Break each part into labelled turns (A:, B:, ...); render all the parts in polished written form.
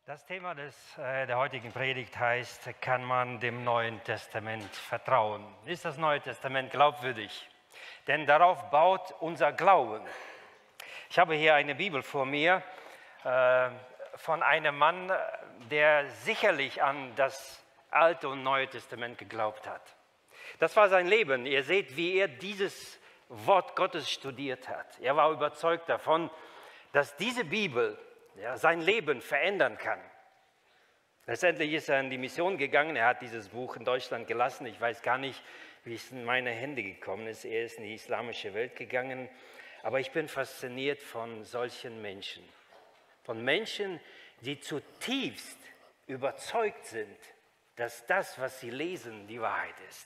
A: Das Thema der heutigen Predigt heißt, kann man dem Neuen Testament vertrauen? Ist das Neue Testament glaubwürdig? Denn darauf baut unser Glauben. Ich habe hier eine Bibel vor mir von einem Mann, der sicherlich an das Alte und Neue Testament geglaubt hat. Das war sein Leben. Ihr seht, wie er dieses Wort Gottes studiert hat. Er war überzeugt davon, dass diese Bibel sein Leben verändern kann. Letztendlich ist er in die Mission gegangen. Er hat dieses Buch in Deutschland gelassen. Ich weiß gar nicht, wie es in meine Hände gekommen ist. Er ist in die islamische Welt gegangen. Aber ich bin fasziniert von solchen Menschen. Von Menschen, die zutiefst überzeugt sind, dass das, was sie lesen, die Wahrheit ist.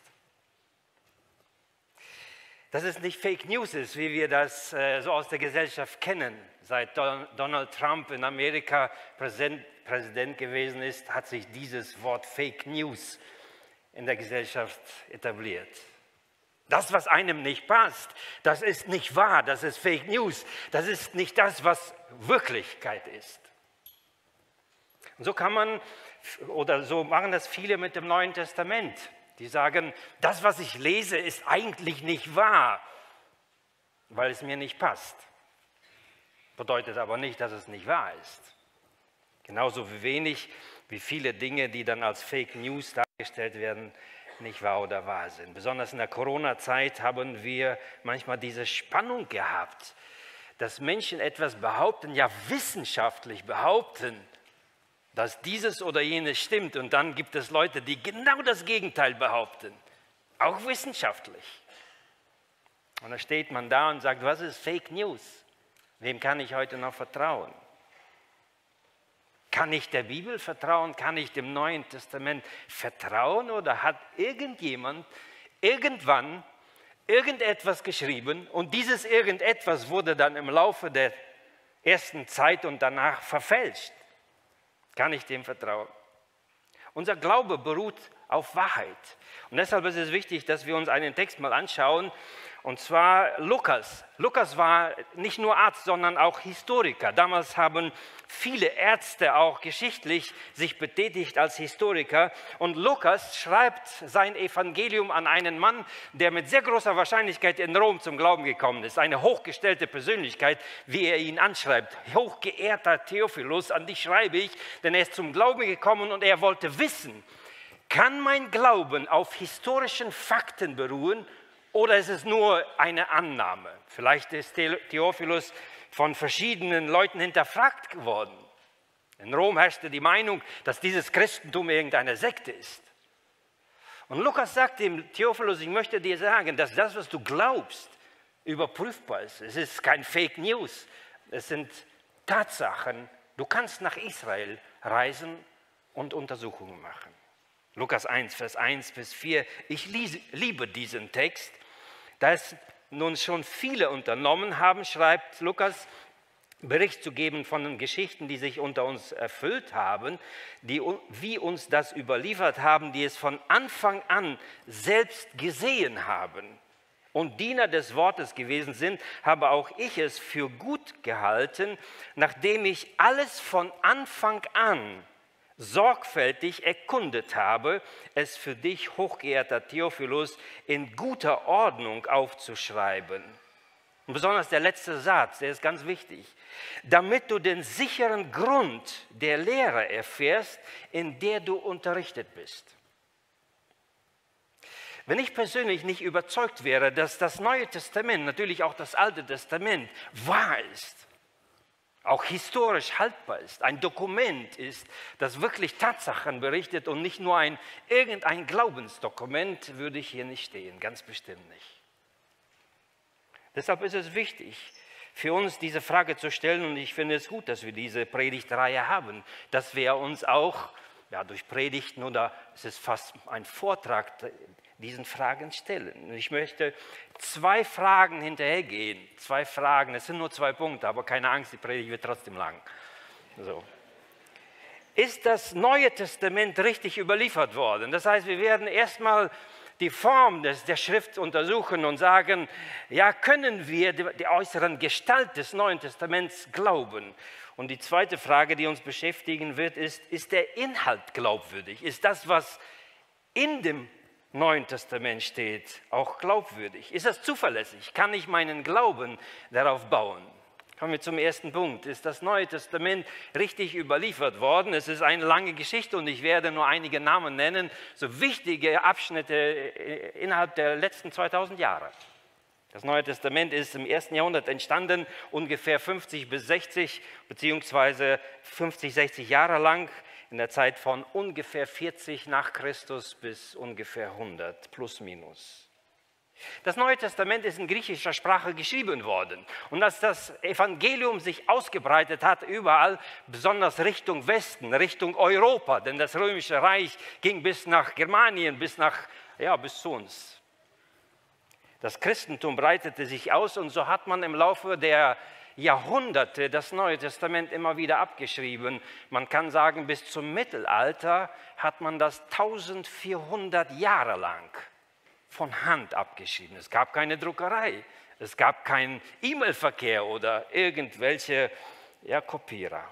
A: Dass es nicht Fake News ist, wie wir das so aus der Gesellschaft kennen. Seit Donald Trump in Amerika Präsident gewesen ist, hat sich dieses Wort Fake News in der Gesellschaft etabliert. Das, was einem nicht passt, das ist nicht wahr, das ist Fake News. Das ist nicht das, was Wirklichkeit ist. Und so kann man, oder so machen das viele mit dem Neuen Testament. Die sagen, das, was ich lese, ist eigentlich nicht wahr, weil es mir nicht passt. Bedeutet aber nicht, dass es nicht wahr ist. Genauso wenig wie viele Dinge, die dann als Fake News dargestellt werden, nicht wahr oder wahr sind. Besonders in der Corona-Zeit haben wir manchmal diese Spannung gehabt, dass Menschen etwas behaupten, ja wissenschaftlich behaupten, dass dieses oder jenes stimmt. Und dann gibt es Leute, die genau das Gegenteil behaupten, auch wissenschaftlich. Und da steht man da und sagt, was ist Fake News? Wem kann ich heute noch vertrauen? Kann ich der Bibel vertrauen? Kann ich dem Neuen Testament vertrauen? Oder hat irgendjemand irgendwann irgendetwas geschrieben und dieses irgendetwas wurde dann im Laufe der ersten Zeit und danach verfälscht? Kann ich dem vertrauen? Unser Glaube beruht auf Wahrheit. Und deshalb ist es wichtig, dass wir uns einen Text mal anschauen, und zwar Lukas. Lukas war nicht nur Arzt, sondern auch Historiker. Damals haben viele Ärzte auch geschichtlich sich betätigt als Historiker. Und Lukas schreibt sein Evangelium an einen Mann, der mit sehr großer Wahrscheinlichkeit in Rom zum Glauben gekommen ist. Eine hochgestellte Persönlichkeit, wie er ihn anschreibt. Hochgeehrter Theophilus, an dich schreibe ich, denn er ist zum Glauben gekommen und er wollte wissen, kann mein Glauben auf historischen Fakten beruhen oder ist es nur eine Annahme? Vielleicht ist Theophilus von verschiedenen Leuten hinterfragt worden. In Rom herrschte die Meinung, dass dieses Christentum irgendeine Sekte ist. Und Lukas sagt dem Theophilus, ich möchte dir sagen, dass das, was du glaubst, überprüfbar ist. Es ist kein Fake News, es sind Tatsachen. Du kannst nach Israel reisen und Untersuchungen machen. Lukas 1, Vers 1 bis 4. Ich liebe diesen Text. Da es nun schon viele unternommen haben, schreibt Lukas, Bericht zu geben von den Geschichten, die sich unter uns erfüllt haben, wie uns das überliefert haben, die es von Anfang an selbst gesehen haben und Diener des Wortes gewesen sind, habe auch ich es für gut gehalten, nachdem ich alles von Anfang an sorgfältig erkundet habe, es für dich, hochgeehrter Theophilus, in guter Ordnung aufzuschreiben. Und besonders der letzte Satz, der ist ganz wichtig. Damit du den sicheren Grund der Lehre erfährst, in der du unterrichtet bist. Wenn ich persönlich nicht überzeugt wäre, dass das Neue Testament, natürlich auch das Alte Testament, wahr ist, auch historisch haltbar ist, ein Dokument ist, das wirklich Tatsachen berichtet und nicht nur irgendein Glaubensdokument, würde ich hier nicht stehen, ganz bestimmt nicht. Deshalb ist es wichtig, für uns diese Frage zu stellen und ich finde es gut, dass wir diese Predigtreihe haben, dass wir uns auch durch Predigten oder es ist fast ein Vortrag, diesen Fragen stellen. Und ich möchte 2 Fragen hinterhergehen. 2 Fragen, es sind nur 2 Punkte, aber keine Angst, die Predigt wird trotzdem lang. So. Ist das Neue Testament richtig überliefert worden? Das heißt, wir werden erstmal die Form der Schrift untersuchen und sagen, ja, können wir die äußeren Gestalt des Neuen Testaments glauben? Und die zweite Frage, die uns beschäftigen wird, ist der Inhalt glaubwürdig? Ist das, was in dem Neuen Testament steht, auch glaubwürdig? Ist das zuverlässig? Kann ich meinen Glauben darauf bauen? Kommen wir zum ersten Punkt. Ist das Neue Testament richtig überliefert worden? Es ist eine lange Geschichte und ich werde nur einige Namen nennen, so wichtige Abschnitte innerhalb der letzten 2000 Jahre. Das Neue Testament ist im 1. Jahrhundert entstanden, ungefähr 50 bis 60, beziehungsweise 50, 60 Jahre lang, in der Zeit von ungefähr 40 nach Christus bis ungefähr 100, plus minus. Das Neue Testament ist in griechischer Sprache geschrieben worden. Und als das Evangelium sich ausgebreitet hat, überall, besonders Richtung Westen, Richtung Europa, denn das Römische Reich ging bis nach Germanien, bis zu uns. Das Christentum breitete sich aus und so hat man im Laufe der Jahrhunderte das Neue Testament immer wieder abgeschrieben. Man kann sagen, bis zum Mittelalter hat man das 1400 Jahre lang von Hand abgeschrieben. Es gab keine Druckerei, es gab keinen E-Mail-Verkehr oder irgendwelche Kopierer.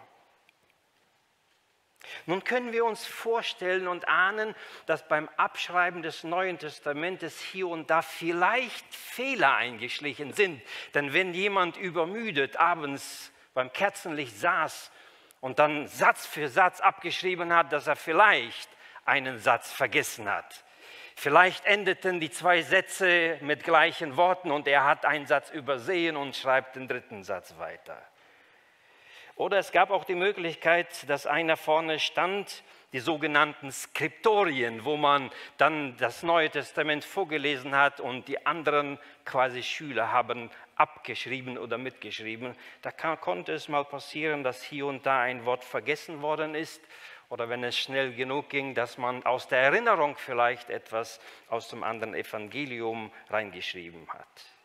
A: Nun können wir uns vorstellen und ahnen, dass beim Abschreiben des Neuen Testamentes hier und da vielleicht Fehler eingeschlichen sind. Denn wenn jemand übermüdet abends beim Kerzenlicht saß und dann Satz für Satz abgeschrieben hat, dass er vielleicht einen Satz vergessen hat. Vielleicht endeten die zwei Sätze mit gleichen Worten und er hat einen Satz übersehen und schreibt den dritten Satz weiter. Oder es gab auch die Möglichkeit, dass einer vorne stand, die sogenannten Skriptorien, wo man dann das Neue Testament vorgelesen hat und die anderen quasi Schüler haben abgeschrieben oder mitgeschrieben. Da konnte es mal passieren, dass hier und da ein Wort vergessen worden ist oder wenn es schnell genug ging, dass man aus der Erinnerung vielleicht etwas aus dem anderen Evangelium reingeschrieben hat.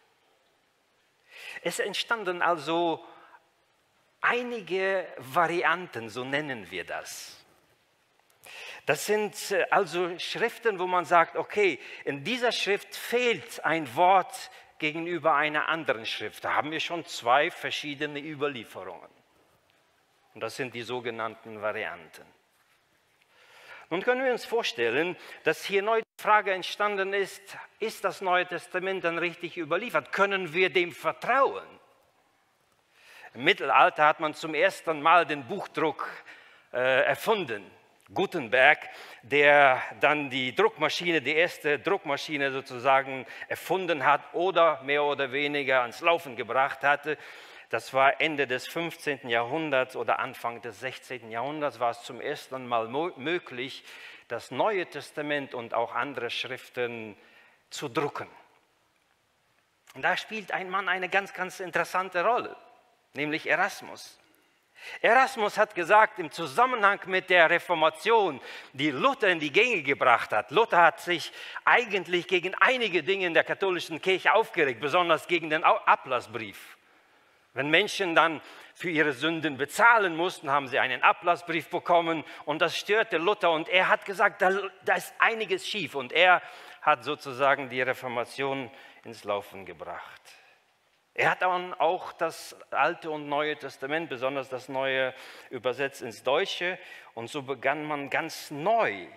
A: Es entstanden also einige Varianten, so nennen wir das. Das sind also Schriften, wo man sagt, okay, in dieser Schrift fehlt ein Wort gegenüber einer anderen Schrift. Da haben wir schon zwei verschiedene Überlieferungen. Und das sind die sogenannten Varianten. Nun können wir uns vorstellen, dass hier neu die Frage entstanden ist das Neue Testament dann richtig überliefert? Können wir dem vertrauen? Im Mittelalter hat man zum ersten Mal den Buchdruck erfunden. Gutenberg, der dann die erste Druckmaschine sozusagen erfunden hat oder mehr oder weniger ans Laufen gebracht hatte. Das war Ende des 15. Jahrhunderts oder Anfang des 16. Jahrhunderts, war es zum ersten Mal möglich, das Neue Testament und auch andere Schriften zu drucken. Und da spielt ein Mann eine ganz, ganz interessante Rolle, nämlich Erasmus. Erasmus hat gesagt, im Zusammenhang mit der Reformation, die Luther in die Gänge gebracht hat, Luther hat sich eigentlich gegen einige Dinge in der katholischen Kirche aufgeregt, besonders gegen den Ablassbrief. Wenn Menschen dann für ihre Sünden bezahlen mussten, haben sie einen Ablassbrief bekommen und das störte Luther und er hat gesagt, da ist einiges schief und er hat sozusagen die Reformation ins Laufen gebracht. Er hat dann auch das Alte und Neue Testament, besonders das Neue, übersetzt ins Deutsche und so begann man ganz neu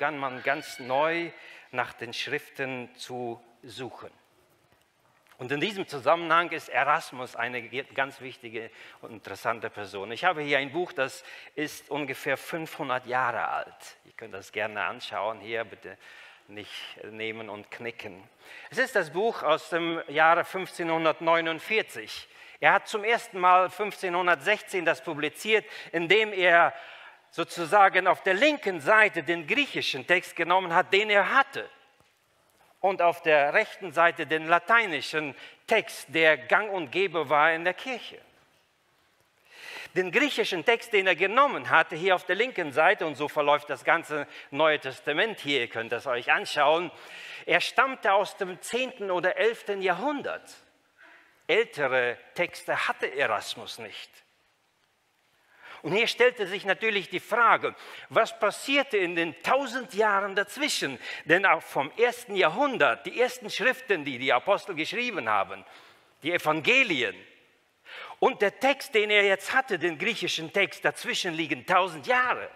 A: nach den Schriften zu suchen. Und in diesem Zusammenhang ist Erasmus eine ganz wichtige und interessante Person. Ich habe hier ein Buch, das ist ungefähr 500 Jahre alt. Ihr könnt das gerne anschauen, hier bitte nicht nehmen und knicken. Es ist das Buch aus dem Jahre 1549. Er hat zum ersten Mal 1516 das publiziert, indem er sozusagen auf der linken Seite den griechischen Text genommen hat, den er hatte. Und auf der rechten Seite den lateinischen Text, der gang und gäbe war in der Kirche. Den griechischen Text, den er genommen hatte, hier auf der linken Seite, und so verläuft das ganze Neue Testament hier, ihr könnt das euch anschauen, er stammte aus dem 10. oder 11. Jahrhundert. Ältere Texte hatte Erasmus nicht. Und hier stellte sich natürlich die Frage, was passierte in den 1000 Jahren dazwischen? Denn auch vom 1. Jahrhundert, die ersten Schriften, die die Apostel geschrieben haben, die Evangelien, Und der Text, den er jetzt hatte, den griechischen Text, dazwischen liegen 1000 Jahre.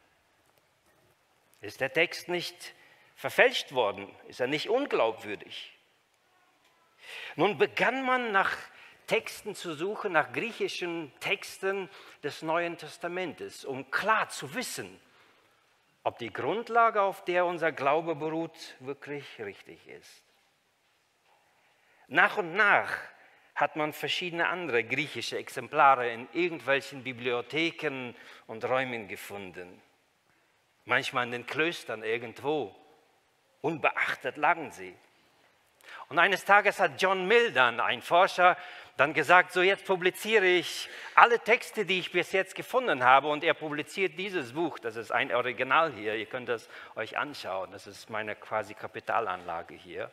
A: Ist der Text nicht verfälscht worden? Ist er nicht unglaubwürdig? Nun begann man nach Texten zu suchen, nach griechischen Texten des Neuen Testamentes, um klar zu wissen, ob die Grundlage, auf der unser Glaube beruht, wirklich richtig ist. Nach und nach hat man verschiedene andere griechische Exemplare in irgendwelchen Bibliotheken und Räumen gefunden. Manchmal in den Klöstern irgendwo. Unbeachtet lagen sie. Und eines Tages hat John Mill dann, ein Forscher, dann gesagt, so jetzt publiziere ich alle Texte, die ich bis jetzt gefunden habe. Und er publiziert dieses Buch, das ist ein Original hier, ihr könnt das euch anschauen. Das ist meine quasi Kapitalanlage hier.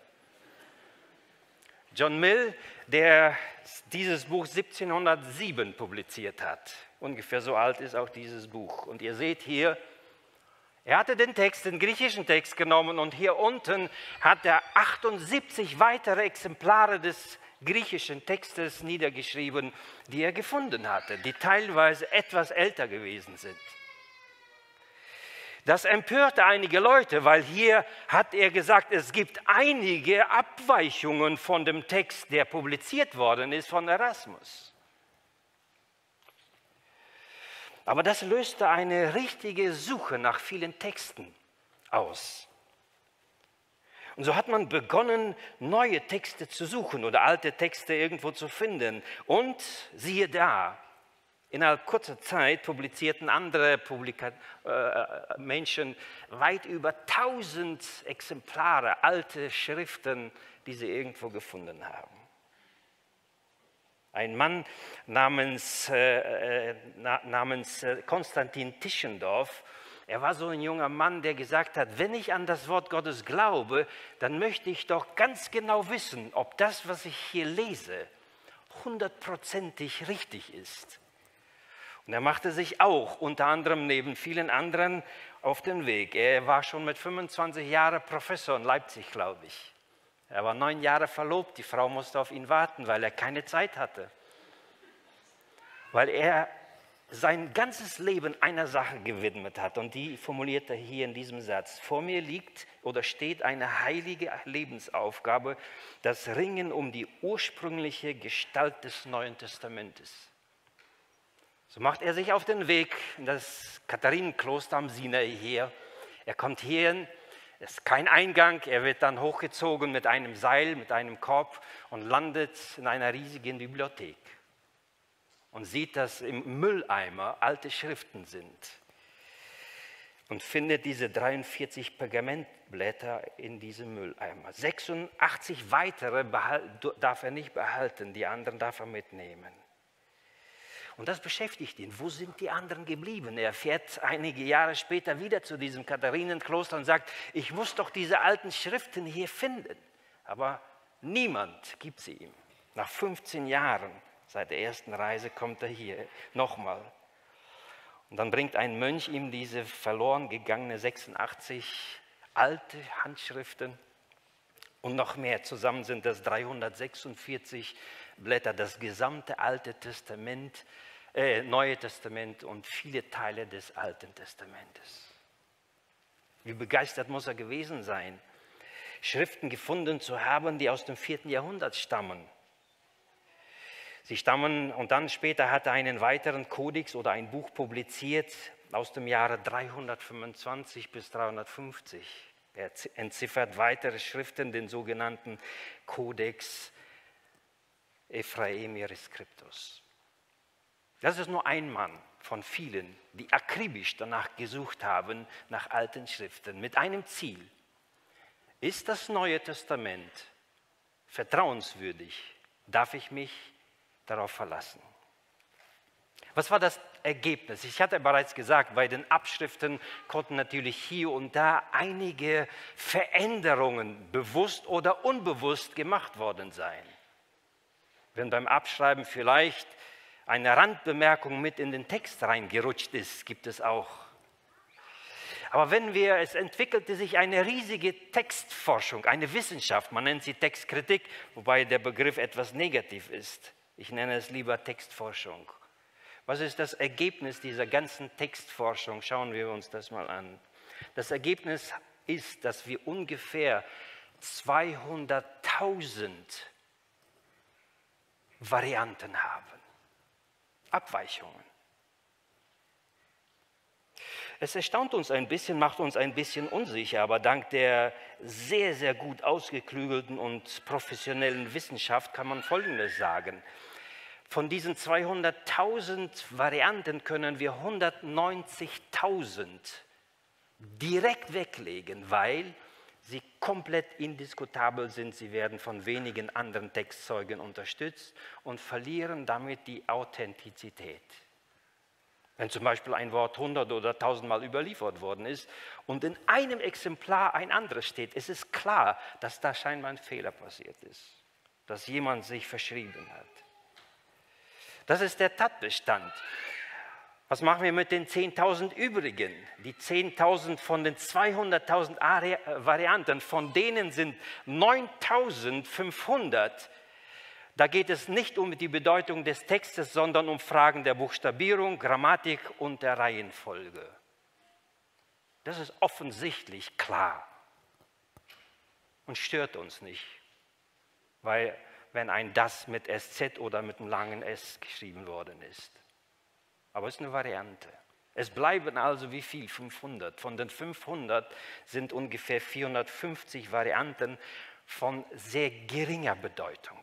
A: John Mill, der dieses Buch 1707 publiziert hat. Ungefähr so alt ist auch dieses Buch. Und ihr seht hier, er hatte den Text, den griechischen Text genommen und hier unten hat er 78 weitere Exemplare des griechischen Textes niedergeschrieben, die er gefunden hatte, die teilweise etwas älter gewesen sind. Das empörte einige Leute, weil hier hat er gesagt, es gibt einige Abweichungen von dem Text, der publiziert worden ist von Erasmus. Aber das löste eine richtige Suche nach vielen Texten aus. Und so hat man begonnen, neue Texte zu suchen oder alte Texte irgendwo zu finden. Und siehe da, innerhalb kurzer Zeit publizierten andere Menschen weit über 1000 Exemplare, alte Schriften, die sie irgendwo gefunden haben. Ein Mann namens Konstantin Tischendorf, er war so ein junger Mann, der gesagt hat, wenn ich an das Wort Gottes glaube, dann möchte ich doch ganz genau wissen, ob das, was ich hier lese, 100%ig richtig ist. Und er machte sich auch unter anderem neben vielen anderen auf den Weg. Er war schon mit 25 Jahren Professor in Leipzig, glaube ich. Er war 9 Jahre verlobt, die Frau musste auf ihn warten, weil er keine Zeit hatte. Weil er sein ganzes Leben einer Sache gewidmet hat. Und die formuliert er hier in diesem Satz. Vor mir liegt oder steht eine heilige Lebensaufgabe, das Ringen um die ursprüngliche Gestalt des Neuen Testamentes. So macht er sich auf den Weg in das Katharinenkloster am Sinai hier. Er kommt hierhin. Es ist kein Eingang, er wird dann hochgezogen mit einem Seil, mit einem Korb und landet in einer riesigen Bibliothek und sieht, dass im Mülleimer alte Schriften sind und findet diese 43 Pergamentblätter in diesem Mülleimer. 86 weitere darf er nicht behalten, die anderen darf er mitnehmen. Und das beschäftigt ihn. Wo sind die anderen geblieben? Er fährt einige Jahre später wieder zu diesem Katharinenkloster und sagt, ich muss doch diese alten Schriften hier finden. Aber niemand gibt sie ihm. Nach 15 Jahren seit der ersten Reise kommt er hier nochmal. Und dann bringt ein Mönch ihm diese verloren gegangene 86 alte Handschriften und noch mehr. Zusammen sind das 346 Blätter, das gesamte Neue Testament und viele Teile des Alten Testamentes. Wie begeistert muss er gewesen sein, Schriften gefunden zu haben, die aus dem 4. Jahrhundert stammen. Sie stammen, und dann später hat er einen weiteren Kodex oder ein Buch publiziert aus dem Jahre 325 bis 350. Er entziffert weitere Schriften, den sogenannten Codex Ephraemi Rescriptus. Das ist nur ein Mann von vielen, die akribisch danach gesucht haben, nach alten Schriften, mit einem Ziel. Ist das Neue Testament vertrauenswürdig? Darf ich mich darauf verlassen? Was war das Ergebnis? Ich hatte bereits gesagt, bei den Abschriften konnten natürlich hier und da einige Veränderungen bewusst oder unbewusst gemacht worden sein. Wenn beim Abschreiben vielleicht eine Randbemerkung mit in den Text reingerutscht ist, gibt es auch. Aber es entwickelte sich eine riesige Textforschung, eine Wissenschaft, man nennt sie Textkritik, wobei der Begriff etwas negativ ist. Ich nenne es lieber Textforschung. Was ist das Ergebnis dieser ganzen Textforschung? Schauen wir uns das mal an. Das Ergebnis ist, dass wir ungefähr 200.000 Varianten haben, Abweichungen. Es erstaunt uns ein bisschen, macht uns ein bisschen unsicher, aber dank der sehr, sehr gut ausgeklügelten und professionellen Wissenschaft kann man Folgendes sagen. Von diesen 200.000 Varianten können wir 190.000 direkt weglegen, weil sie komplett indiskutabel sind. Sie werden von wenigen anderen Textzeugen unterstützt und verlieren damit die Authentizität. Wenn zum Beispiel ein Wort 100 oder 1000 Mal überliefert worden ist und in einem Exemplar ein anderes steht, ist es klar, dass da scheinbar ein Fehler passiert ist, dass jemand sich verschrieben hat. Das ist der Tatbestand. Was machen wir mit den 10.000 übrigen? Die 10.000 von den 200.000 Varianten, von denen sind 9.500. Da geht es nicht um die Bedeutung des Textes, sondern um Fragen der Buchstabierung, Grammatik und der Reihenfolge. Das ist offensichtlich klar und stört uns nicht, weil wenn ein das mit SZ oder mit einem langen S geschrieben worden ist. Aber es ist eine Variante. Es bleiben also wie viel? 500. Von den 500 sind ungefähr 450 Varianten von sehr geringer Bedeutung.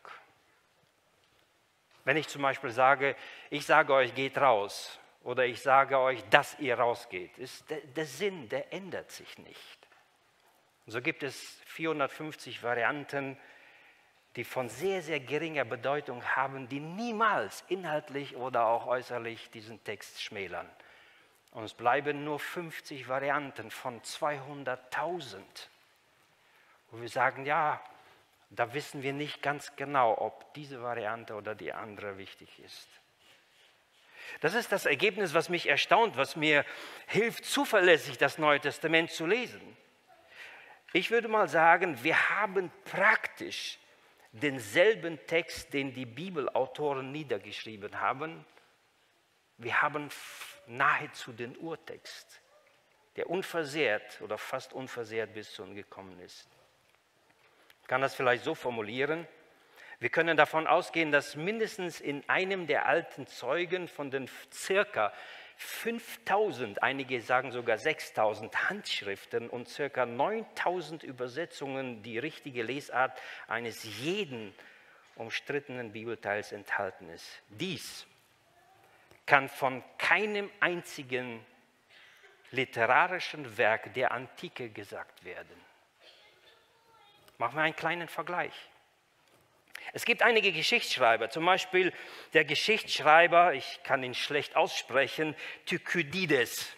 A: Wenn ich zum Beispiel sage, ich sage euch, geht raus, oder ich sage euch, dass ihr rausgeht, ist der Sinn, der ändert sich nicht. Und so gibt es 450 Varianten, die von sehr, sehr geringer Bedeutung haben, die niemals inhaltlich oder auch äußerlich diesen Text schmälern. Und es bleiben nur 50 Varianten von 200.000, wo wir sagen, ja, da wissen wir nicht ganz genau, ob diese Variante oder die andere wichtig ist. Das ist das Ergebnis, was mich erstaunt, was mir hilft, zuverlässig das Neue Testament zu lesen. Ich würde mal sagen, wir haben praktisch denselben Text, den die Bibelautoren niedergeschrieben haben. Wir haben nahezu den Urtext, der unversehrt oder fast unversehrt bis zu uns gekommen ist. Ich kann das vielleicht so formulieren. Wir können davon ausgehen, dass mindestens in einem der alten Zeugen von den circa 5000, einige sagen sogar 6000 Handschriften und circa 9000 Übersetzungen die richtige Lesart eines jeden umstrittenen Bibelteils enthalten ist. Dies kann von keinem einzigen literarischen Werk der Antike gesagt werden. Machen wir einen kleinen Vergleich. Es gibt einige Geschichtsschreiber, zum Beispiel der Geschichtsschreiber, ich kann ihn schlecht aussprechen, Thukydides.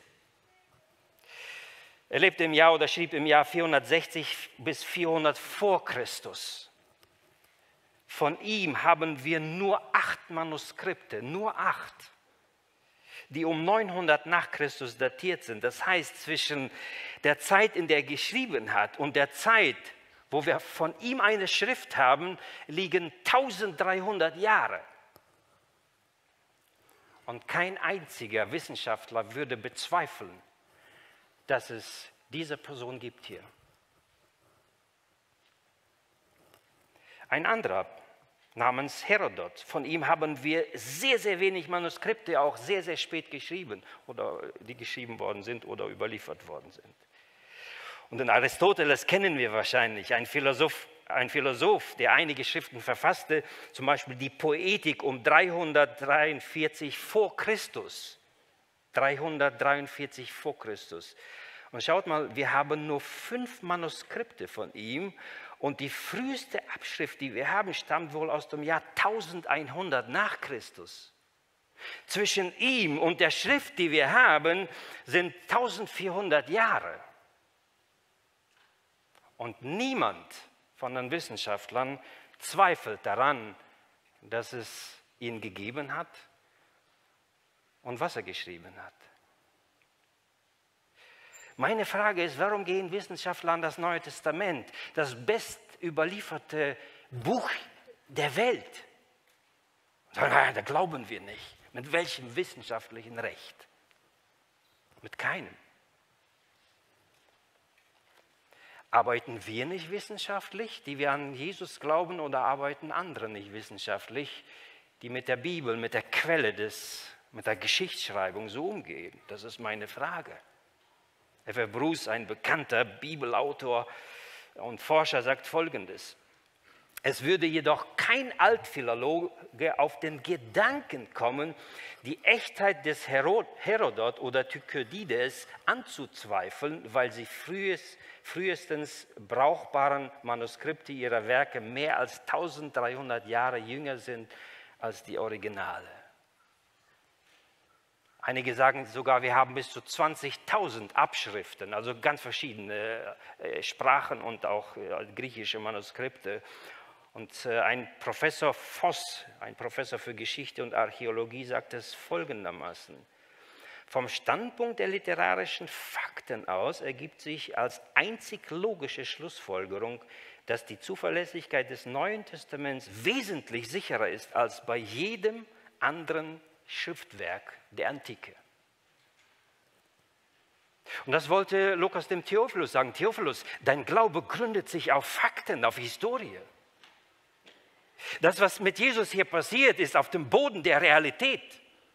A: Er lebte im Jahr oder schrieb im Jahr 460 bis 400 vor Christus. Von ihm haben wir nur 8 Manuskripte, nur 8, die um 900 nach Christus datiert sind. Das heißt, zwischen der Zeit, in der er geschrieben hat, und der Zeit, wo wir von ihm eine Schrift haben, liegen 1300 Jahre. Und kein einziger Wissenschaftler würde bezweifeln, dass es diese Person gibt hier. Ein anderer namens Herodot, von ihm haben wir sehr, sehr wenig Manuskripte, auch sehr, sehr spät geschrieben, oder die geschrieben worden sind oder überliefert worden sind. Und den Aristoteles kennen wir wahrscheinlich, ein Philosoph, der einige Schriften verfasste, zum Beispiel die Poetik um 343 vor Christus. 343 vor Christus. Und schaut mal, wir haben nur 5 Manuskripte von ihm und die früheste Abschrift, die wir haben, stammt wohl aus dem Jahr 1100 nach Christus. Zwischen ihm und der Schrift, die wir haben, sind 1400 Jahre. Und niemand von den Wissenschaftlern zweifelt daran, dass es ihn gegeben hat und was er geschrieben hat. Meine Frage ist, warum gehen Wissenschaftler an das Neue Testament, das best überlieferte Buch der Welt? Da glauben wir nicht. Mit welchem wissenschaftlichen Recht? Mit keinem. Arbeiten wir nicht wissenschaftlich, die wir an Jesus glauben, oder arbeiten andere nicht wissenschaftlich, die mit der Bibel, mit der Quelle, mit der Geschichtsschreibung so umgehen? Das ist meine Frage. F.F. Bruce, ein bekannter Bibelautor und Forscher, sagt Folgendes: Es würde jedoch kein Altphilologe auf den Gedanken kommen, die Echtheit des Herodot oder Thukydides anzuzweifeln, weil sie frühestens brauchbaren Manuskripte ihrer Werke mehr als 1300 Jahre jünger sind als die Originale. Einige sagen sogar, wir haben bis zu 20.000 Abschriften, also ganz verschiedene Sprachen und auch griechische Manuskripte. Und ein Professor Voss, ein Professor für Geschichte und Archäologie, sagt es folgendermaßen: Vom Standpunkt der literarischen Fakten aus ergibt sich als einzig logische Schlussfolgerung, dass die Zuverlässigkeit des Neuen Testaments wesentlich sicherer ist als bei jedem anderen Schriftwerk der Antike. Und das wollte Lukas dem Theophilus sagen: Theophilus, dein Glaube gründet sich auf Fakten, auf Historie. Das, was mit Jesus hier passiert, ist auf dem Boden der Realität.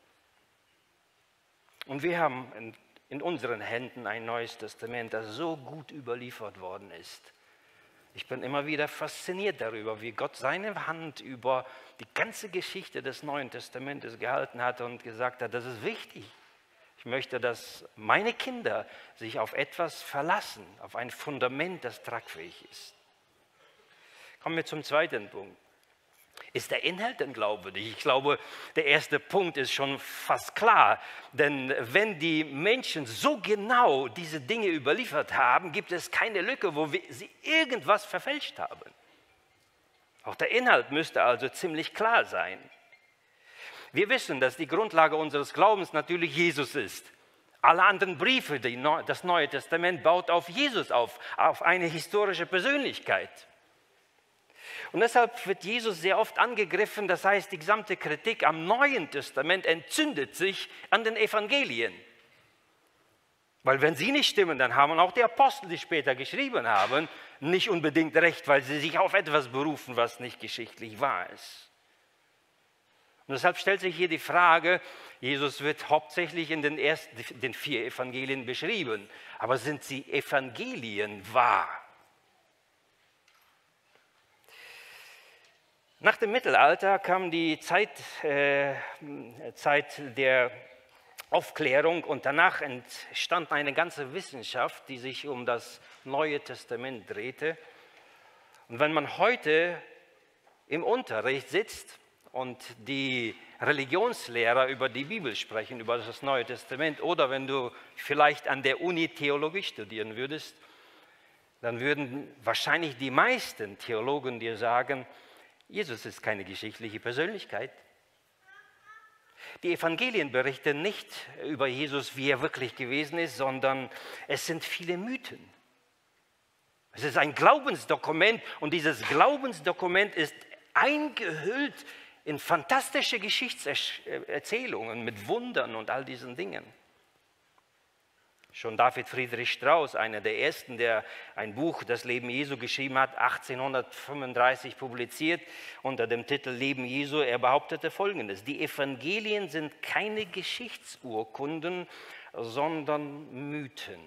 A: Und wir haben in unseren Händen ein Neues Testament, das so gut überliefert worden ist. Ich bin immer wieder fasziniert darüber, wie Gott seine Hand über die ganze Geschichte des Neuen Testamentes gehalten hat und gesagt hat, das ist wichtig. Ich möchte, dass meine Kinder sich auf etwas verlassen, auf ein Fundament, das tragfähig ist. Kommen wir zum zweiten Punkt. Ist der Inhalt denn glaubwürdig? Ich glaube, der erste Punkt ist schon fast klar. Denn wenn die Menschen so genau diese Dinge überliefert haben, gibt es keine Lücke, wo sie irgendwas verfälscht haben. Auch der Inhalt müsste also ziemlich klar sein. Wir wissen, dass die Grundlage unseres Glaubens natürlich Jesus ist. Alle anderen Briefe, das Neue Testament baut auf Jesus auf eine historische Persönlichkeit. Und deshalb wird Jesus sehr oft angegriffen, das heißt, die gesamte Kritik am Neuen Testament entzündet sich an den Evangelien. Weil wenn sie nicht stimmen, dann haben auch die Apostel, die später geschrieben haben, nicht unbedingt recht, weil sie sich auf etwas berufen, was nicht geschichtlich wahr ist. Und deshalb stellt sich hier die Frage, Jesus wird hauptsächlich in den 4 Evangelien beschrieben, aber sind sie Evangelien wahr? Nach dem Mittelalter kam die Zeit der Aufklärung und danach entstand eine ganze Wissenschaft, die sich um das Neue Testament drehte. Und wenn man heute im Unterricht sitzt und die Religionslehrer über die Bibel sprechen, über das Neue Testament, oder wenn du vielleicht an der Uni Theologie studieren würdest, dann würden wahrscheinlich die meisten Theologen dir sagen, Jesus ist keine geschichtliche Persönlichkeit. Die Evangelien berichten nicht über Jesus, wie er wirklich gewesen ist, sondern es sind viele Mythen. Es ist ein Glaubensdokument und dieses Glaubensdokument ist eingehüllt in fantastische Geschichtserzählungen mit Wundern und all diesen Dingen. Schon David Friedrich Strauss, einer der ersten, der ein Buch, das Leben Jesu, geschrieben hat, 1835 publiziert, unter dem Titel Leben Jesu, er behauptete Folgendes: Die Evangelien sind keine Geschichtsurkunden, sondern Mythen.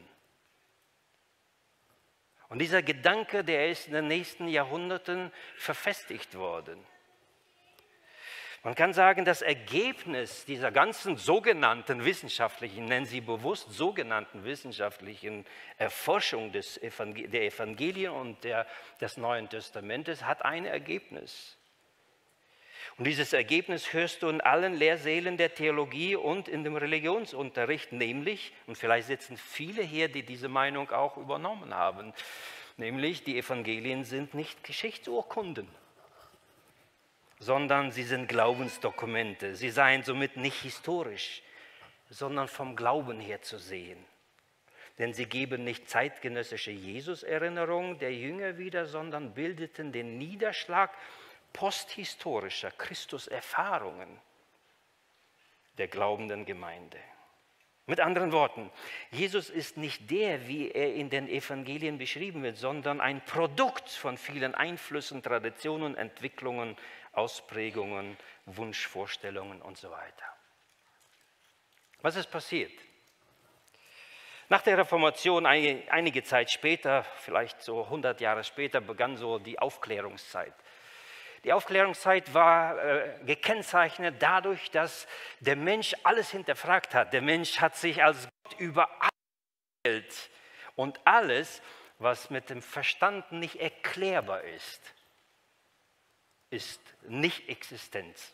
A: Und dieser Gedanke, der ist in den nächsten Jahrhunderten verfestigt worden. Man kann sagen, das Ergebnis dieser ganzen sogenannten wissenschaftlichen, nennen Sie bewusst sogenannten wissenschaftlichen Erforschung der Evangelien und des Neuen Testamentes hat ein Ergebnis. Und dieses Ergebnis hörst du in allen Lehrsälen der Theologie und in dem Religionsunterricht, nämlich, und vielleicht sitzen viele hier, die diese Meinung auch übernommen haben, nämlich die Evangelien sind nicht Geschichtsurkunden, sondern sie sind Glaubensdokumente. Sie seien somit nicht historisch, sondern vom Glauben her zu sehen. Denn sie geben nicht zeitgenössische Jesus-Erinnerungen der Jünger wieder, sondern bildeten den Niederschlag posthistorischer Christuserfahrungen der glaubenden Gemeinde. Mit anderen Worten, Jesus ist nicht der, wie er in den Evangelien beschrieben wird, sondern ein Produkt von vielen Einflüssen, Traditionen, Entwicklungen, Ausprägungen, Wunschvorstellungen und so weiter. Was ist passiert? Nach der Reformation, einige Zeit später, vielleicht so 100 Jahre später, begann so die Aufklärungszeit. Die Aufklärungszeit war gekennzeichnet dadurch, dass der Mensch alles hinterfragt hat. Der Mensch hat sich als Gott über alles gestellt. Und alles, was mit dem Verstand nicht erklärbar ist, ist Nicht-Existenz.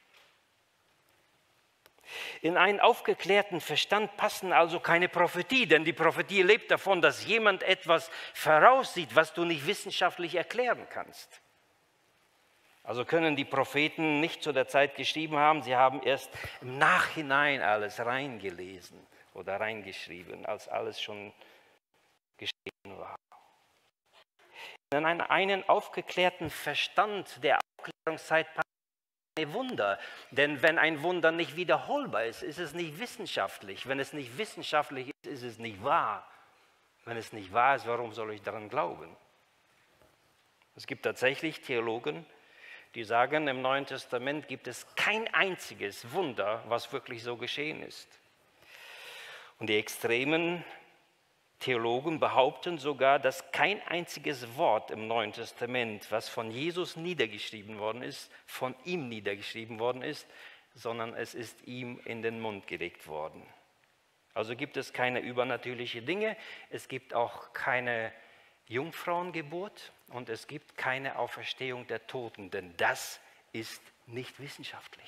A: In einen aufgeklärten Verstand passen also keine Prophetie, denn die Prophetie lebt davon, dass jemand etwas voraussieht, was du nicht wissenschaftlich erklären kannst. Also können die Propheten nicht zu der Zeit geschrieben haben, sie haben erst im Nachhinein alles reingelesen oder reingeschrieben, als alles schon geschrieben war. In einen aufgeklärten Verstand der Aufklärungszeit passen keine Wunder, denn wenn ein Wunder nicht wiederholbar ist, ist es nicht wissenschaftlich. Wenn es nicht wissenschaftlich ist, ist es nicht wahr. Wenn es nicht wahr ist, warum soll ich daran glauben? Es gibt tatsächlich Theologen, die sagen, im Neuen Testament gibt es kein einziges Wunder, was wirklich so geschehen ist. Und die extremen Theologen behaupten sogar, dass kein einziges Wort im Neuen Testament, was von Jesus niedergeschrieben worden ist, von ihm niedergeschrieben worden ist, sondern es ist ihm in den Mund gelegt worden. Also gibt es keine übernatürlichen Dinge, es gibt auch keine Jungfrauengeburt und es gibt keine Auferstehung der Toten, denn das ist nicht wissenschaftlich.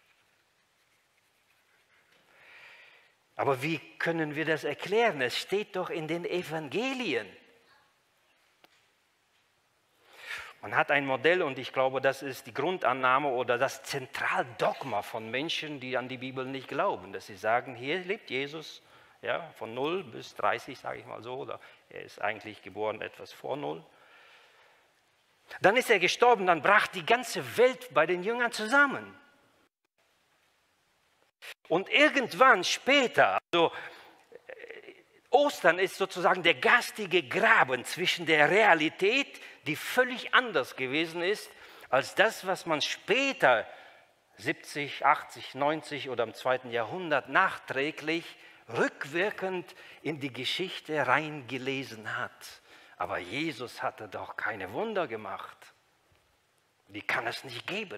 A: Aber wie können wir das erklären? Es steht doch in den Evangelien. Man hat ein Modell und ich glaube, das ist die Grundannahme oder das Zentraldogma von Menschen, die an die Bibel nicht glauben, dass sie sagen, hier lebt Jesus, ja, von 0 bis 30, sage ich mal so, oder er ist eigentlich geboren etwas vor 0. Dann ist er gestorben, dann brach die ganze Welt bei den Jüngern zusammen. Und irgendwann später, also Ostern ist sozusagen der geistige Graben zwischen der Realität, die völlig anders gewesen ist, als das, was man später, 70, 80, 90 oder im 2. Jahrhundert nachträglich, rückwirkend in die Geschichte reingelesen hat. Aber Jesus hatte doch keine Wunder gemacht. Die kann es nicht geben.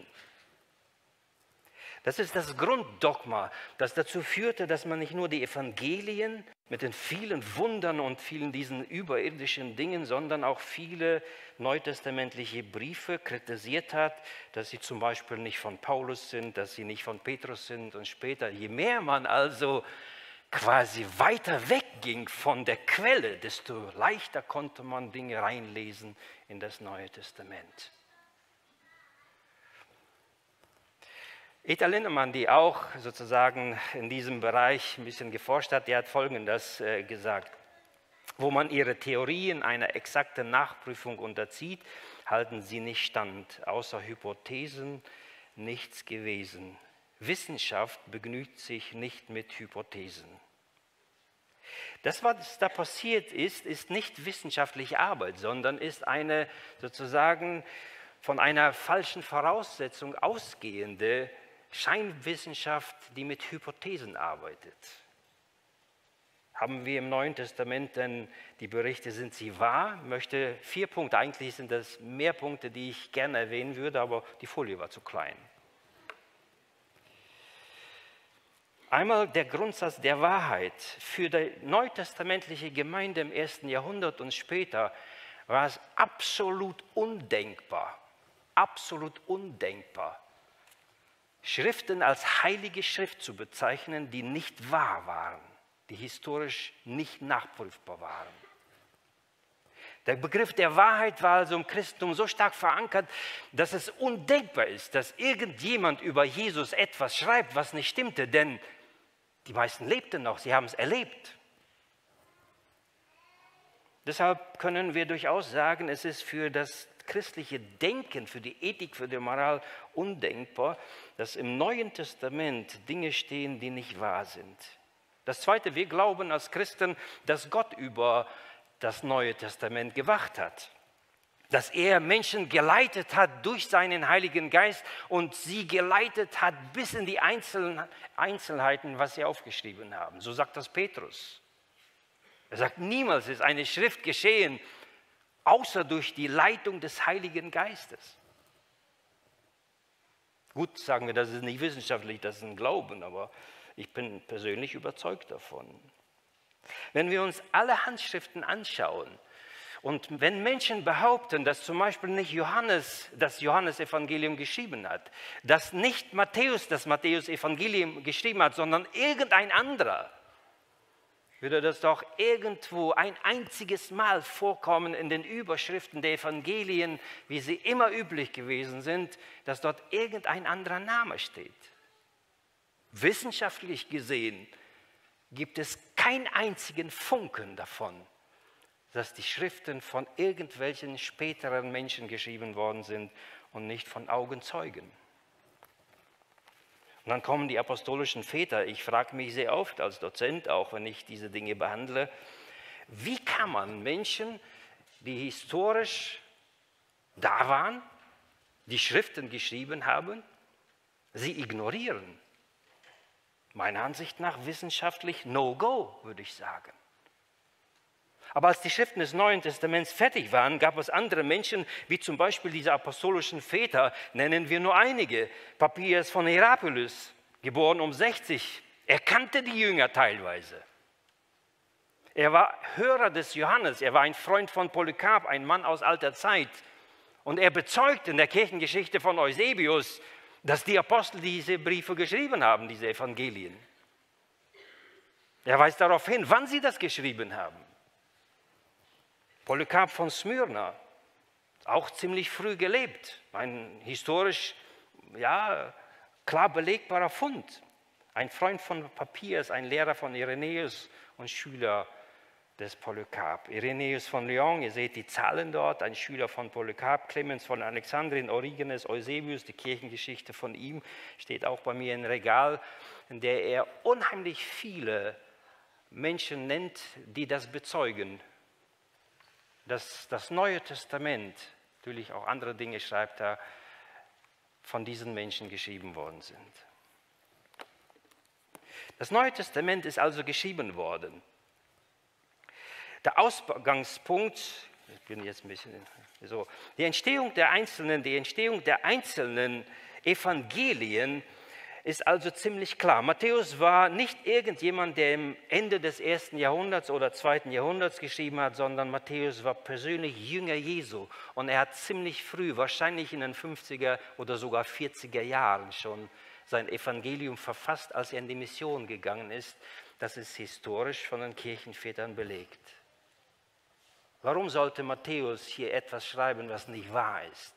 A: Das ist das Grunddogma, das dazu führte, dass man nicht nur die Evangelien mit den vielen Wundern und vielen diesen überirdischen Dingen, sondern auch viele neutestamentliche Briefe kritisiert hat, dass sie zum Beispiel nicht von Paulus sind, dass sie nicht von Petrus sind und später. Je mehr man also quasi weiter wegging von der Quelle, desto leichter konnte man Dinge reinlesen in das Neue Testament. Ethel Lindemann, die auch sozusagen in diesem Bereich ein bisschen geforscht hat, die hat Folgendes gesagt. Wo man ihre Theorien einer exakten Nachprüfung unterzieht, halten sie nicht stand. Außer Hypothesen nichts gewesen. Wissenschaft begnügt sich nicht mit Hypothesen. Das, was da passiert ist nicht wissenschaftliche Arbeit, sondern ist eine sozusagen von einer falschen Voraussetzung ausgehende Scheinwissenschaft, die mit Hypothesen arbeitet. Haben wir im Neuen Testament denn die Berichte, sind sie wahr? Ich möchte 4 Punkte, eigentlich sind das mehr Punkte, die ich gerne erwähnen würde, aber die Folie war zu klein. Einmal der Grundsatz der Wahrheit. Für die neutestamentliche Gemeinde im 1. Jahrhundert und später war es absolut undenkbar, Schriften als heilige Schrift zu bezeichnen, die nicht wahr waren, die historisch nicht nachprüfbar waren. Der Begriff der Wahrheit war also im Christentum so stark verankert, dass es undenkbar ist, dass irgendjemand über Jesus etwas schreibt, was nicht stimmte, denn die meisten lebten noch, sie haben es erlebt. Deshalb können wir durchaus sagen, es ist für das christliche Denken, für die Ethik, für die Moral undenkbar, dass im Neuen Testament Dinge stehen, die nicht wahr sind. Das Zweite, wir glauben als Christen, dass Gott über das Neue Testament gewacht hat. Dass er Menschen geleitet hat durch seinen Heiligen Geist und sie geleitet hat bis in die Einzelheiten, was sie aufgeschrieben haben. So sagt das Petrus. Er sagt, niemals ist eine Schrift geschehen, außer durch die Leitung des Heiligen Geistes. Gut, sagen wir, das ist nicht wissenschaftlich, das ist ein Glauben, aber ich bin persönlich überzeugt davon. Wenn wir uns alle Handschriften anschauen, und wenn Menschen behaupten, dass zum Beispiel nicht Johannes das Johannesevangelium geschrieben hat, dass nicht Matthäus das Matthäusevangelium geschrieben hat, sondern irgendein anderer, würde das doch irgendwo ein einziges Mal vorkommen in den Überschriften der Evangelien, wie sie immer üblich gewesen sind, dass dort irgendein anderer Name steht. Wissenschaftlich gesehen gibt es keinen einzigen Funken davon, dass die Schriften von irgendwelchen späteren Menschen geschrieben worden sind und nicht von Augenzeugen. Und dann kommen die apostolischen Väter. Ich frage mich sehr oft als Dozent, auch wenn ich diese Dinge behandle, wie kann man Menschen, die historisch da waren, die Schriften geschrieben haben, sie ignorieren? Meiner Ansicht nach wissenschaftlich No-Go, würde ich sagen. Aber als die Schriften des Neuen Testaments fertig waren, gab es andere Menschen, wie zum Beispiel diese apostolischen Väter, nennen wir nur einige. Papias von Hierapolis, geboren um 60, er kannte die Jünger teilweise. Er war Hörer des Johannes, er war ein Freund von Polycarp, ein Mann aus alter Zeit. Und er bezeugt in der Kirchengeschichte von Eusebius, dass die Apostel diese Briefe geschrieben haben, diese Evangelien. Er weist darauf hin, wann sie das geschrieben haben. Polycarp von Smyrna, auch ziemlich früh gelebt, ein historisch klar belegbarer Fund. Ein Freund von Papias, ein Lehrer von Irenäus und Schüler des Polycarp. Irenäus von Lyon, ihr seht die Zahlen dort, ein Schüler von Polycarp, Clemens von Alexandrien, Origenes, Eusebius, die Kirchengeschichte von ihm steht auch bei mir im Regal, in der er unheimlich viele Menschen nennt, die das bezeugen, dass das Neue Testament, natürlich auch andere Dinge schreibt er, von diesen Menschen geschrieben worden sind. Das Neue Testament ist also geschrieben worden. Der Ausgangspunkt, ich bin jetzt ein bisschen so, die Entstehung der einzelnen Evangelien ist also ziemlich klar. Matthäus war nicht irgendjemand, der im Ende des 1. Jahrhunderts oder 2. Jahrhunderts geschrieben hat, sondern Matthäus war persönlich Jünger Jesu. Und er hat ziemlich früh, wahrscheinlich in den 50er oder sogar 40er Jahren schon, sein Evangelium verfasst, als er in die Mission gegangen ist. Das ist historisch von den Kirchenvätern belegt. Warum sollte Matthäus hier etwas schreiben, was nicht wahr ist?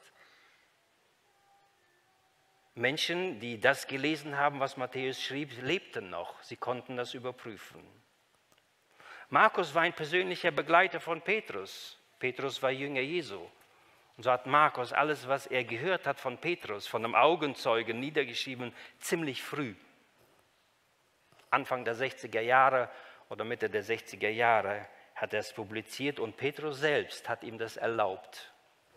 A: Menschen, die das gelesen haben, was Matthäus schrieb, lebten noch. Sie konnten das überprüfen. Markus war ein persönlicher Begleiter von Petrus. Petrus war Jünger Jesu. Und so hat Markus alles, was er gehört hat von Petrus, von einem Augenzeugen niedergeschrieben, ziemlich früh. Anfang der 60er Jahre oder Mitte der 60er Jahre hat er es publiziert und Petrus selbst hat ihm das erlaubt.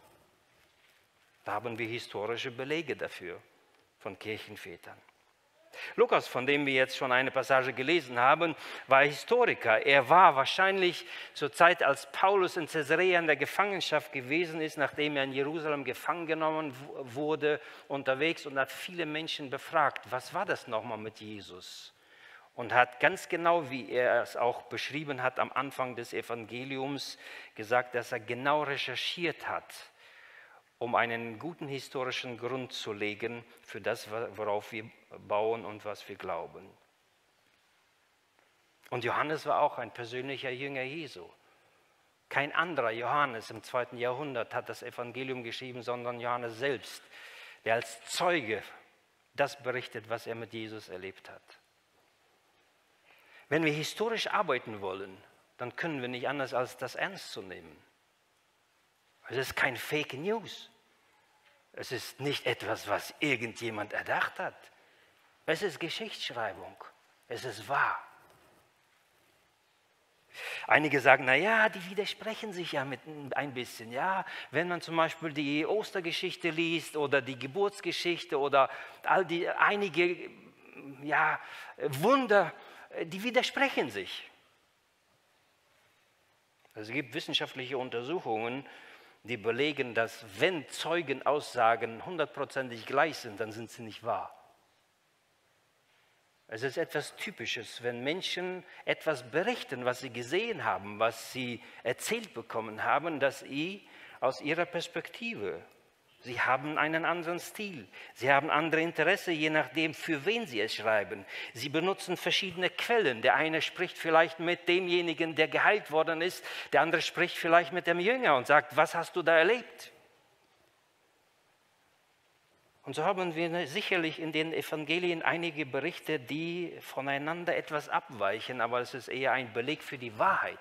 A: Da haben wir historische Belege dafür von Kirchenvätern. Lukas, von dem wir jetzt schon eine Passage gelesen haben, war Historiker. Er war wahrscheinlich zur Zeit, als Paulus in Caesarea in der Gefangenschaft gewesen ist, nachdem er in Jerusalem gefangen genommen wurde, unterwegs und hat viele Menschen befragt, was war das nochmal mit Jesus? Und hat ganz genau, wie er es auch beschrieben hat am Anfang des Evangeliums, gesagt, dass er genau recherchiert hat, um einen guten historischen Grund zu legen für das, worauf wir bauen und was wir glauben. Und Johannes war auch ein persönlicher Jünger Jesu. Kein anderer Johannes im 2. Jahrhundert hat das Evangelium geschrieben, sondern Johannes selbst, der als Zeuge das berichtet, was er mit Jesus erlebt hat. Wenn wir historisch arbeiten wollen, dann können wir nicht anders, als das ernst zu nehmen. Es ist kein Fake News. Es ist nicht etwas, was irgendjemand erdacht hat. Es ist Geschichtsschreibung. Es ist wahr. Einige sagen, naja, die widersprechen sich ja mit ein bisschen. Ja, wenn man zum Beispiel die Ostergeschichte liest oder die Geburtsgeschichte oder einige Wunder, die widersprechen sich. Es gibt wissenschaftliche Untersuchungen, die belegen, dass wenn Zeugenaussagen 100%ig gleich sind, dann sind sie nicht wahr. Es ist etwas Typisches, wenn Menschen etwas berichten, was sie gesehen haben, was sie erzählt bekommen haben, dass sie aus ihrer Perspektive, sie haben einen anderen Stil, sie haben andere Interesse, je nachdem, für wen sie es schreiben. Sie benutzen verschiedene Quellen. Der eine spricht vielleicht mit demjenigen, der geheilt worden ist, der andere spricht vielleicht mit dem Jünger und sagt, was hast du da erlebt? Und so haben wir sicherlich in den Evangelien einige Berichte, die voneinander etwas abweichen, aber es ist eher ein Beleg für die Wahrheit.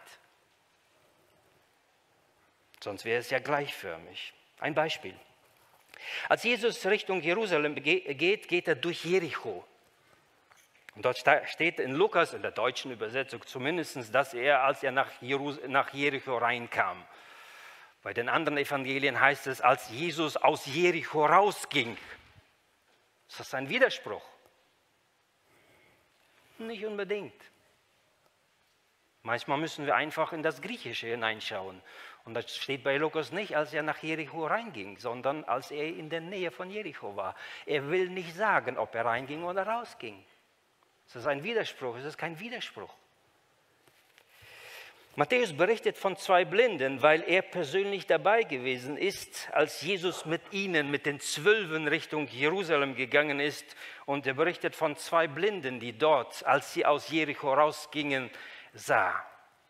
A: Sonst wäre es ja gleichförmig. Ein Beispiel. Als Jesus Richtung Jerusalem geht, geht er durch Jericho. Und dort steht in Lukas, in der deutschen Übersetzung zumindest, dass als er nach Jericho reinkam. Bei den anderen Evangelien heißt es, als Jesus aus Jericho rausging. Ist das ein Widerspruch? Nicht unbedingt. Manchmal müssen wir einfach in das Griechische hineinschauen. Und das steht bei Lukas nicht, als er nach Jericho reinging, sondern als er in der Nähe von Jericho war. Er will nicht sagen, ob er reinging oder rausging. Ist das ein Widerspruch? Es ist kein Widerspruch. Matthäus berichtet von 2 Blinden, weil er persönlich dabei gewesen ist, als Jesus mit ihnen, mit den 12 Richtung Jerusalem gegangen ist. Und er berichtet von 2 Blinden, die dort, als sie aus Jericho rausgingen, sah.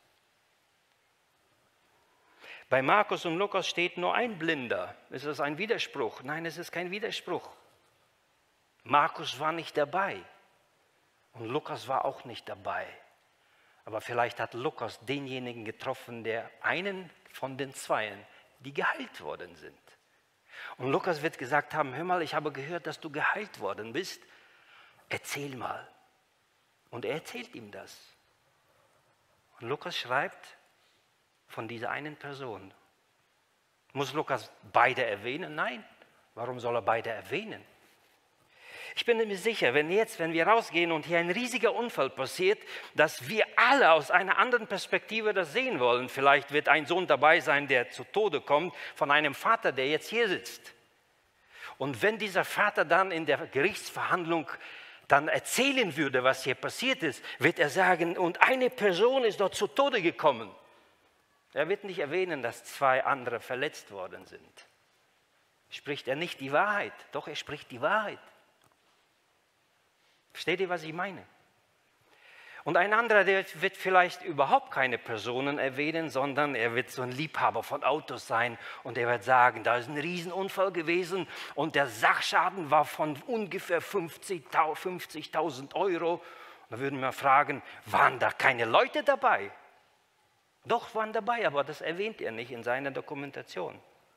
A: Bei Markus und Lukas steht nur ein Blinder. Ist das ein Widerspruch? Nein, es ist kein Widerspruch. Markus war nicht dabei und Lukas war auch nicht dabei. Aber vielleicht hat Lukas denjenigen getroffen, der einen von den 2, die geheilt worden sind. Und Lukas wird gesagt haben, hör mal, ich habe gehört, dass du geheilt worden bist. Erzähl mal. Und er erzählt ihm das. Und Lukas schreibt von dieser einen Person. Muss Lukas beide erwähnen? Nein. Warum soll er beide erwähnen? Ich bin mir sicher, wenn wir rausgehen und hier ein riesiger Unfall passiert, dass wir alle aus einer anderen Perspektive das sehen wollen. Vielleicht wird ein Sohn dabei sein, der zu Tode kommt, von einem Vater, der jetzt hier sitzt. Und wenn dieser Vater dann in der Gerichtsverhandlung dann erzählen würde, was hier passiert ist, wird er sagen, und eine Person ist dort zu Tode gekommen. Er wird nicht erwähnen, dass 2 andere verletzt worden sind. Spricht er nicht die Wahrheit? Doch, er spricht die Wahrheit. Versteht ihr, was ich meine? Und ein anderer, der wird vielleicht überhaupt keine Personen erwähnen, sondern er wird so ein Liebhaber von Autos sein und er wird sagen, da ist ein Riesenunfall gewesen und der Sachschaden war von ungefähr 50.000 Euro. Und da würden wir fragen, waren da keine Leute dabei? Doch, waren dabei, aber das erwähnt er nicht in seiner Dokumentation.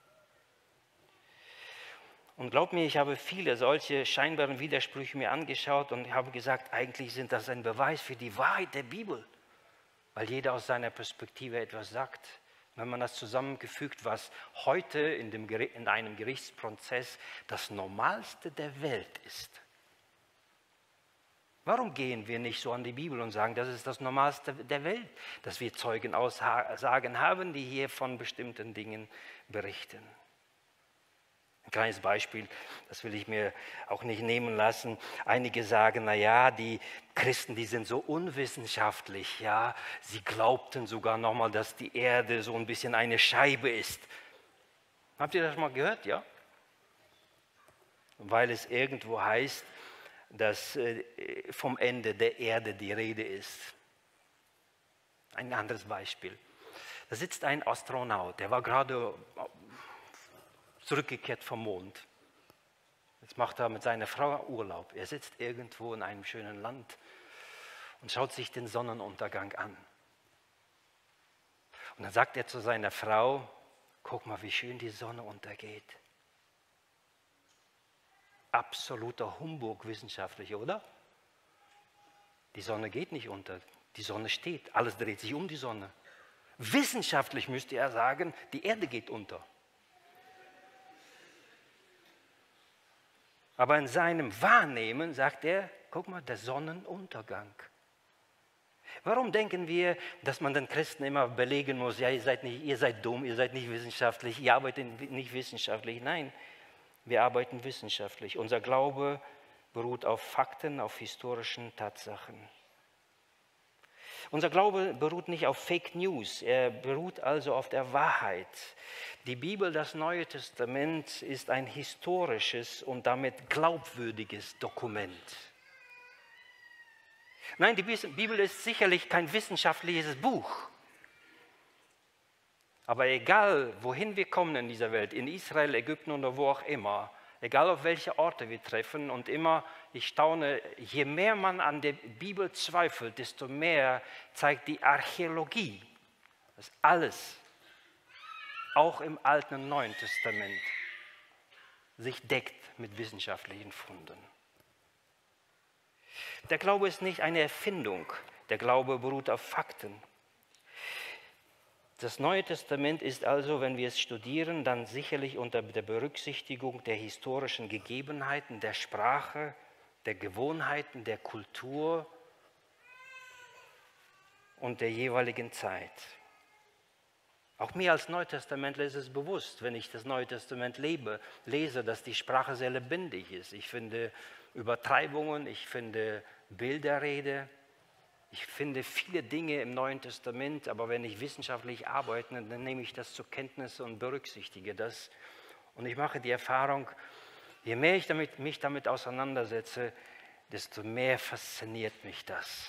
A: Und glaub mir, ich habe viele solche scheinbaren Widersprüche mir angeschaut und habe gesagt, eigentlich sind das ein Beweis für die Wahrheit der Bibel, weil jeder aus seiner Perspektive etwas sagt. Wenn man das zusammengefügt, was heute in einem Gerichtsprozess das Normalste der Welt ist. Warum gehen wir nicht so an die Bibel und sagen, das ist das Normalste der Welt, dass wir Zeugenaussagen haben, die hier von bestimmten Dingen berichten? Ein kleines Beispiel, das will ich mir auch nicht nehmen lassen. Einige sagen, naja, die Christen, die sind so unwissenschaftlich. Ja? Sie glaubten sogar nochmal, dass die Erde so ein bisschen eine Scheibe ist. Habt ihr das mal gehört? Ja? Weil es irgendwo heißt, dass vom Ende der Erde die Rede ist. Ein anderes Beispiel. Da sitzt ein Astronaut, der war gerade zurückgekehrt vom Mond. Jetzt macht er mit seiner Frau Urlaub. Er sitzt irgendwo in einem schönen Land und schaut sich den Sonnenuntergang an. Und dann sagt er zu seiner Frau, Guck mal, wie schön die Sonne untergeht. Absoluter Humbug wissenschaftlich, oder? Die Sonne geht nicht unter, die Sonne steht. Alles dreht sich um die Sonne. Wissenschaftlich müsste er sagen, die Erde geht unter. Aber in seinem Wahrnehmen sagt er, guck mal, der Sonnenuntergang. Warum denken wir, dass man den Christen immer belegen muss, ja, ihr seid dumm, ihr seid nicht wissenschaftlich, ihr arbeitet nicht wissenschaftlich? Nein, wir arbeiten wissenschaftlich. Unser Glaube beruht auf Fakten, auf historischen Tatsachen. Unser Glaube beruht nicht auf Fake News, er beruht also auf der Wahrheit. Die Bibel, das Neue Testament, ist ein historisches und damit glaubwürdiges Dokument. Nein, die Bibel ist sicherlich kein wissenschaftliches Buch. Aber egal, wohin wir kommen in dieser Welt, in Israel, Ägypten oder wo auch immer, egal auf welche Orte wir treffen und immer, ich staune, je mehr man an der Bibel zweifelt, desto mehr zeigt die Archäologie, dass alles, auch im Alten und Neuen Testament, sich deckt mit wissenschaftlichen Funden. Der Glaube ist nicht eine Erfindung, der Glaube beruht auf Fakten. Das Neue Testament ist also, wenn wir es studieren, dann sicherlich unter der Berücksichtigung der historischen Gegebenheiten, der Sprache, der Gewohnheiten, der Kultur und der jeweiligen Zeit. Auch mir als Neutestamentler ist es bewusst, wenn ich das Neue Testament lese, dass die Sprache sehr lebendig ist. Ich finde Übertreibungen, ich finde Bilderrede, ich finde viele Dinge im Neuen Testament, aber wenn ich wissenschaftlich arbeite, dann nehme ich das zur Kenntnis und berücksichtige das. Und ich mache die Erfahrung, je mehr ich mich damit auseinandersetze, desto mehr fasziniert mich das.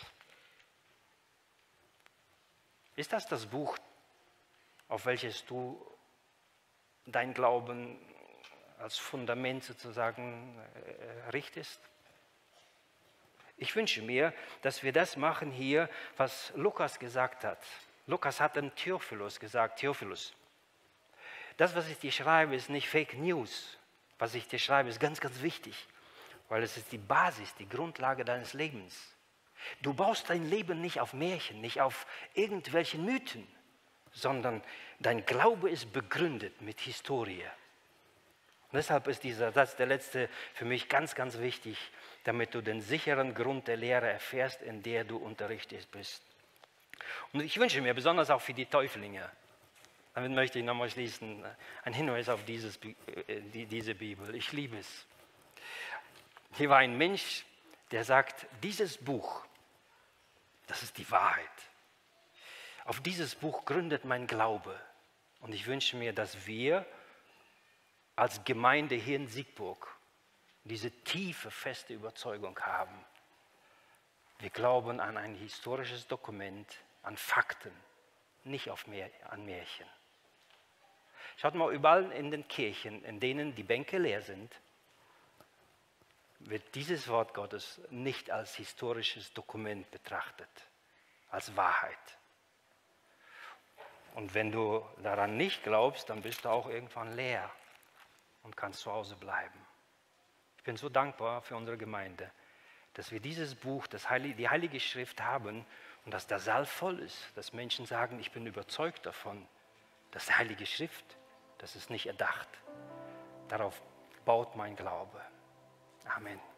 A: Ist das das Buch, auf welches du dein Glauben als Fundament sozusagen richtest? Ich wünsche mir, dass wir das machen hier, was Lukas gesagt hat. Lukas hat an Theophilus gesagt, Theophilus, das, was ich dir schreibe, ist nicht Fake News. Was ich dir schreibe, ist ganz, ganz wichtig, weil es ist die Basis, die Grundlage deines Lebens. Du baust dein Leben nicht auf Märchen, nicht auf irgendwelchen Mythen, sondern dein Glaube ist begründet mit Historie. Und deshalb ist dieser Satz, der letzte, für mich ganz, ganz wichtig, damit du den sicheren Grund der Lehre erfährst, in der du unterrichtet bist. Und ich wünsche mir, besonders auch für die Täuflinge, damit möchte ich nochmal schließen, ein Hinweis auf diese Bibel. Ich liebe es. Hier war ein Mensch, der sagt, dieses Buch, das ist die Wahrheit. Auf dieses Buch gründet mein Glaube. Und ich wünsche mir, dass wir als Gemeinde hier in Siegburg diese tiefe, feste Überzeugung haben. Wir glauben an ein historisches Dokument, an Fakten, nicht an Märchen. Schaut mal, überall in den Kirchen, in denen die Bänke leer sind, wird dieses Wort Gottes nicht als historisches Dokument betrachtet, als Wahrheit. Und wenn du daran nicht glaubst, dann bist du auch irgendwann leer und kannst zu Hause bleiben. Ich bin so dankbar für unsere Gemeinde, dass wir dieses Buch, die Heilige Schrift haben und dass der Saal voll ist, dass Menschen sagen, ich bin überzeugt davon, dass die Heilige Schrift, das ist nicht erdacht. Darauf baut mein Glaube. Amen.